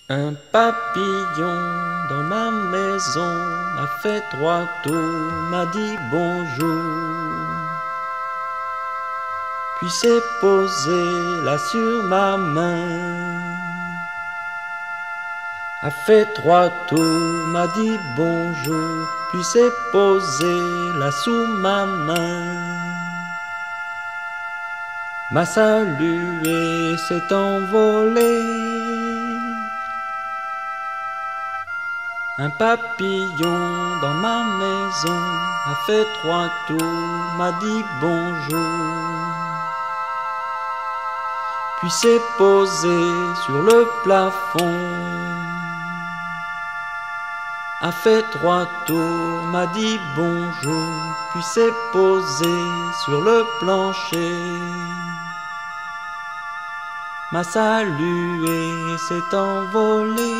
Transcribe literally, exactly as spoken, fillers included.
Un papillon dans ma maison m'a fait trois tours, m'a dit bonjour, puis s'est posé là sur ma main. A fait trois tours, m'a dit bonjour, puis s'est posé là sous ma main. M'a salué, s'est envolé. Un papillon dans ma maison a fait trois tours, m'a dit bonjour, puis s'est posé sur le plafond. A fait trois tours, m'a dit bonjour, puis s'est posé sur le plancher. M'a salué, s'est envolé.